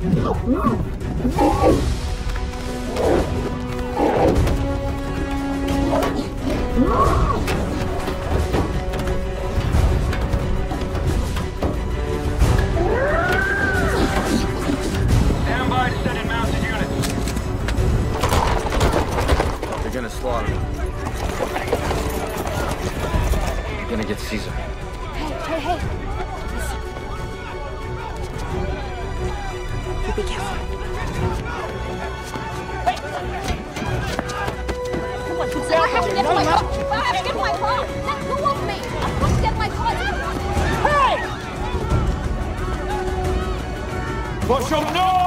Stand by to send in mounted units. They're gonna slaughter him. You're gonna get Caesar. Hey. Listen. You be careful. Hey! Come on, I have to get to my car. I have to get to my car. Let go of me. I'm going to get my car. Hey! Put some noise!